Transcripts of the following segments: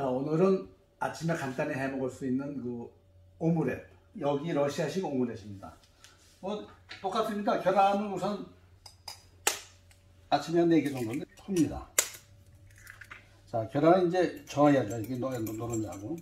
자, 오늘은 아침에 간단히 해 먹을 수 있는 그 오믈렛. 여기 러시아식 오믈렛입니다. 뭐 똑같습니다. 계란은 우선 아침에 한 4개 정도인데 풉니다. 자, 계란은 이제 저어야죠. 이렇게 노른자고.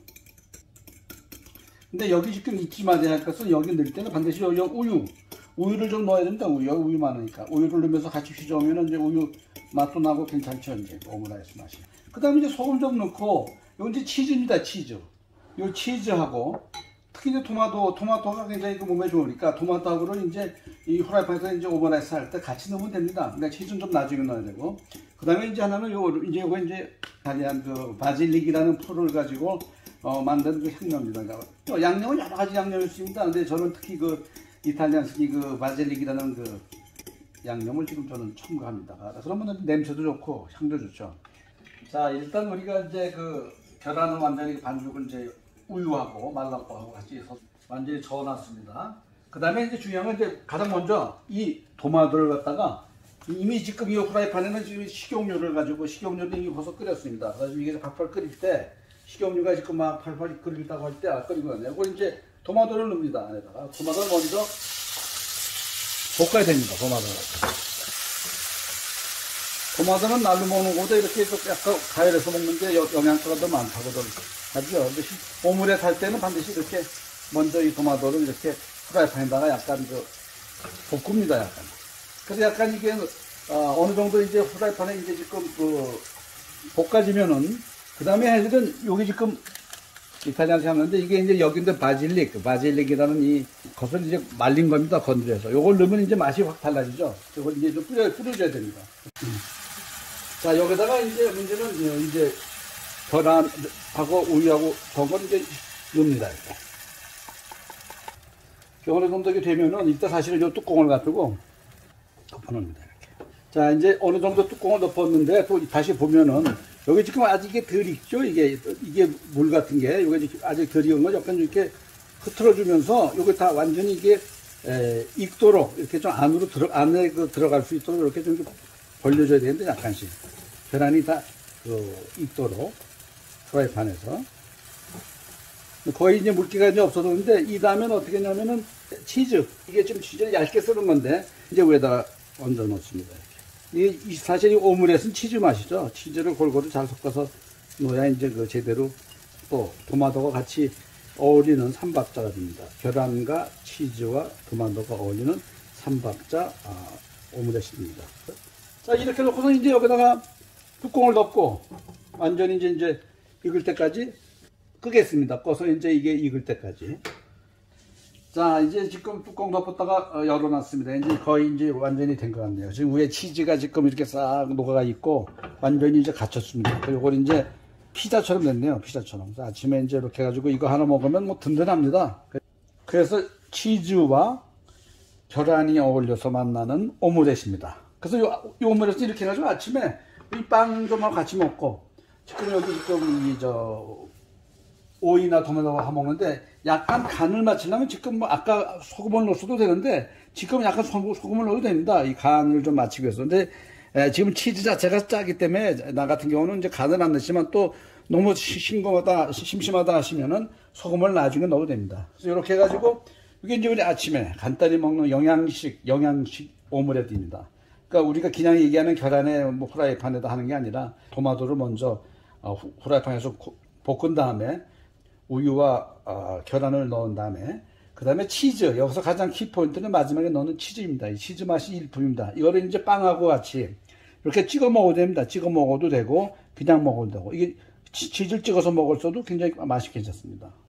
근데 여기 지금 잊지 마야 할 것은 여기 넣을 때는 반드시 여기 우유를 좀 넣어야 됩니다. 우유 많으니까. 우유를 넣으면서 같이 휘저으면 이제 우유 맛도 나고 괜찮죠. 이제 오므라이스 맛이. 그 다음에 이제 소금 좀 넣고, 이건 이제 치즈입니다. 치즈. 요 치즈하고, 특히 이제 토마토가 굉장히 몸에 좋으니까, 토마토하고는 이제 이 후라이팬에서 이제 오므라이스 할 때 같이 넣으면 됩니다. 근데 치즈는 좀 나중에 넣어야 되고, 그 다음에 이제 하나는 요거 이제 이탈리안 그 바질릭이라는 풀을 가지고 만든 그 향료입니다. 양념은 여러 가지 양념이 있습니다. 근데 저는 특히 그 이탈리안식 그 바질릭이라는 그 양념을 지금 저는 첨가합니다. 그러면 냄새도 좋고 향도 좋죠. 자, 일단 우리가 이제 그 계란을 완전히 반죽을 이제 우유하고 말랑거하고 같이 완전히 저어놨습니다. 그 다음에 이제 중요한 건 이제 가장 먼저 이 토마토를 갖다가 이미 지금 이 후라이팬에는 지금 식용유를 가지고 식용유를 이미 벌써 끓였습니다. 그래서 이게 팔팔 끓일 때 식용유가 지금 막 팔팔 끓인다고 할 때 끓이거든요. 이걸 이제 토마토를 넣습니다. 안에다가 토마토를 먼저 볶아야 됩니다. 토마토는 날로 먹는 것보다 이렇게 약간 가열해서 먹는 게 영양가가 더 많다고들 하죠. 오믈렛 할 때는 반드시 이렇게 먼저 이 토마토를 이렇게 프라이팬에다가 약간 볶습니다. 약간. 그래서 약간 이게 어느 정도 이제 프라이팬에 이제 지금 볶아지면은 그 다음에 할 일은 여기 지금 이탈리안식 하는데 이게 이제 여기인데 바질릭이라는 이 것을 이제 말린 겁니다. 건조해서. 요걸 넣으면 이제 맛이 확 달라지죠. 이걸 이제 좀 뿌려줘야 됩니다. 자, 여기다가 이제 문제는 이제 계란하고 우유하고 저걸 이제 넣습니다. 이렇게. 어느 정도 되면은 이따 사실은 이 뚜껑을 가지고 덮어놓습니다. 이렇게. 자, 이제 어느 정도 뚜껑을 덮었는데 또 다시 보면은 여기 지금 아직 이게 덜 익죠? 이게 물 같은 게 이게 아직 덜 익은 거 약간 이렇게 흐트러주면서 이게 다 완전히 이게 익도록 이렇게 좀 안에 들어갈 수 있도록 이렇게 좀 벌려줘야 되는데 약간씩 계란이 다 익도록 프라이팬에서 거의 이제 물기가 이제 없어졌는데 이 다음엔 어떻게 하냐면은 치즈 이게 좀 치즈를 얇게 썰은 건데 이제 위에다가 얹어 놓습니다. 이게 사실 이 오믈렛은 치즈 맛이죠. 치즈를 골고루 잘 섞어서 넣어야 이제 제대로 또 토마토가 같이 어울리는 삼박자가 됩니다. 계란과 치즈와 토마토가 어울리는 삼박자 오믈렛입니다. 자, 이렇게 놓고서 이제 여기다가 뚜껑을 덮고 완전히 이제 익을 때까지 끄겠습니다. 꺼서 이제 이게 익을 때까지. 자, 이제 지금 뚜껑 덮었다가 열어놨습니다. 이제 거의 이제 완전히 된 것 같네요. 지금 위에 치즈가 지금 이렇게 싹 녹아가 있고 완전히 이제 갇혔습니다. 이걸 이제 피자처럼 됐네요. 피자처럼. 아침에 이제 이렇게 해가지고 이거 하나 먹으면 뭐 든든합니다. 그래서 치즈와 계란이 어울려서 만나는 오믈렛입니다. 그래서 이 오믈렛은 이렇게 해가지고 아침에 이 빵 좀 같이 먹고 지금 여기 지금 오이나 토마토와 먹는데 약간 간을 맞추려면 지금 뭐 아까 소금을 넣어도 되는데 지금 약간 소금을 넣어도 됩니다. 이 간을 좀 맞추기 위해서. 근데 지금 치즈 자체가 짜기 때문에 나 같은 경우는 이제 간을 안 넣지만 또 너무 심심하다 하시면은 소금을 나중에 넣어도 됩니다. 그래서 이렇게 해가지고 이게 이제 우리 아침에 간단히 먹는 영양식 오믈렛입니다. 그러니까 우리가 그냥 얘기하는 계란에 뭐 후라이팬에다 하는 게 아니라 토마토를 먼저 후라이팬에서 볶은 다음에 우유와 계란을 넣은 다음에 그 다음에 치즈, 여기서 가장 키포인트는 마지막에 넣는 치즈입니다. 이 치즈 맛이 일품입니다. 이거를 이제 빵하고 같이 이렇게 찍어 먹어도 됩니다. 찍어 먹어도 되고 그냥 먹어도 되고 이게 치즈를 찍어서 먹을 때도 굉장히 맛이 괜찮습니다.